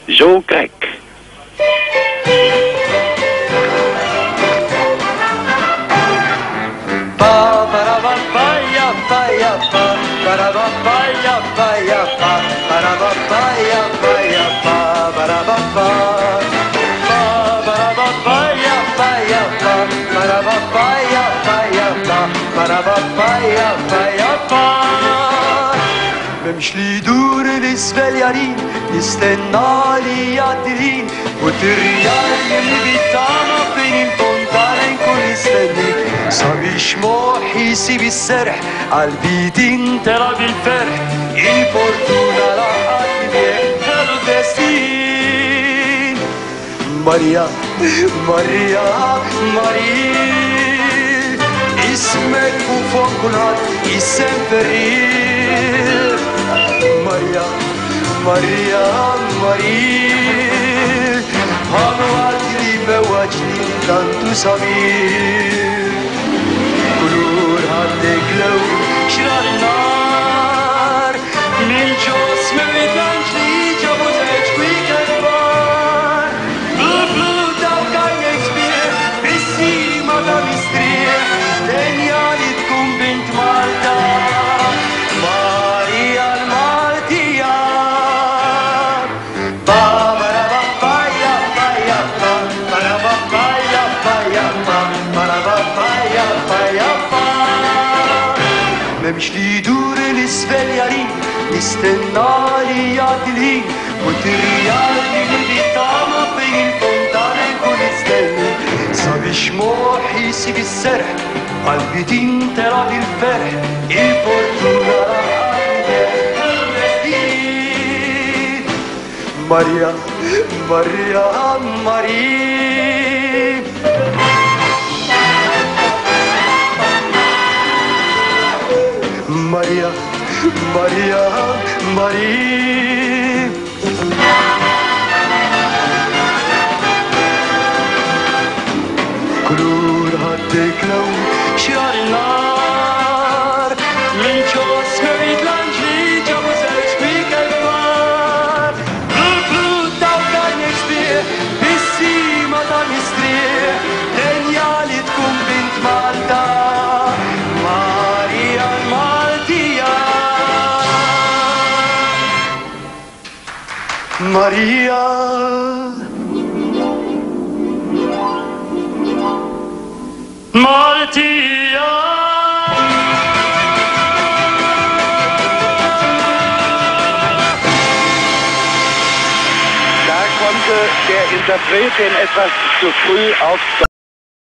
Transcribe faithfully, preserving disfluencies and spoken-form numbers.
Zo Kijk. بمشي دور الاسفليارين نستنى لي عدلين والريال اللي بتاعنا بين الفونتان كل يستنيك صبي شموح يسيب السرح عالبيدين ترى بالفرح الفورتونا راحت بيكتر دستين ماريا ماريا ماريا اسمك وفوق كل هاد اسم فريد Maria, Maria, Maria Hanvadli bewajni tantu samir Kulur hadde glow shirar nar Min jos me vidlanjli jabot echwi kalbar Blue, blue, dal kai expir Bisi madam istrir Denyalit kumbint malta بمشي دور الاسفليارين نستنى لي عدلين والريال اللي بيطعنا بين الفونتان كل يستني صبي شموح يسيب السرح قلبي دين ترى بالفرح الفورتونا راحت ماريا ماريا ماريا Maria, Maria, Maria Kulur hadde glow shirar nar Min jos me vidlanjli jabos echwi kalbar Blue, blue, dal kai nexbir Bisi madam istrir Denyalit kumbint malta Maria Martia Da konnte der Interpretin etwas zu früh auf